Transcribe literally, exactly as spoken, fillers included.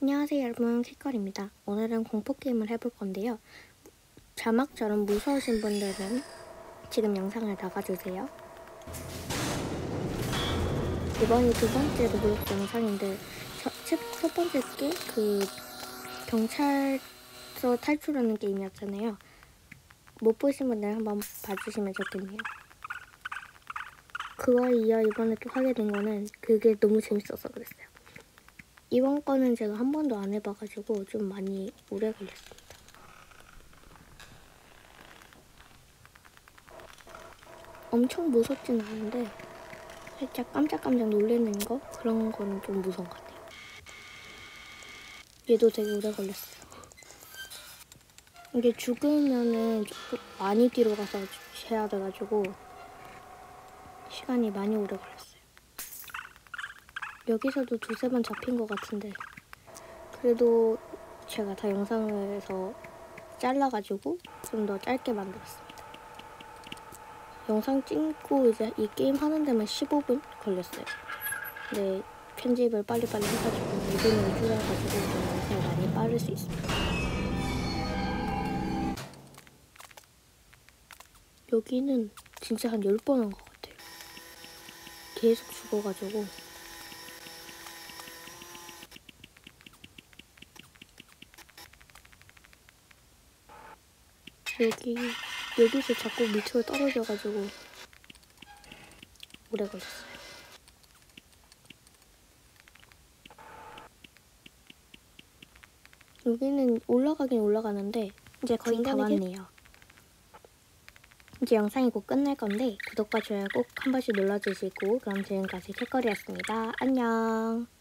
안녕하세요 여러분, 캣걸입니다. 오늘은 공포게임을 해볼 건데요. 자막처럼 무서우신 분들은 지금 영상을 나가주세요. 이번이 두 번째 로블록스 영상인데 첫, 첫 번째 게 그 경찰서 탈출하는 게임이었잖아요. 못 보신 분들 한번 봐주시면 좋겠네요. 그와 이어 이번에 또 하게 된 거는 그게 너무 재밌어서 그랬어요. 이번 거는 제가 한 번도 안 해봐가지고 좀 많이 오래 걸렸습니다. 엄청 무섭진 않은데 살짝 깜짝깜짝 놀라는 거? 그런 거는 좀 무서운 것 같아요. 얘도 되게 오래 걸렸어요. 이게 죽으면은 조금 많이 뒤로 가서 해야 돼가지고 시간이 많이 오래 걸렸어요. 여기서도 두세 번 잡힌 것 같은데 그래도 제가 다 영상에서 잘라가지고 좀 더 짧게 만들었습니다. 영상 찍고 이제 이 게임 하는 데만 십오 분 걸렸어요. 근데 편집을 빨리빨리 해가지고 이 분을 줄여가지고 좀 영상이 많이 빠를 수 있습니다. 여기는 진짜 한 열 번 한 것 같아요. 계속 죽어가지고. 여기, 여기서 자꾸 밑으로 떨어져가지고 오래 걸렸어요. 여기는 올라가긴 올라가는데 이제 거의 다 왔네요. 이제 영상이 곧 끝날 건데 구독과 좋아요 꼭 한 번씩 눌러주시고, 그럼 지금까지 캣걸이었습니다. 안녕.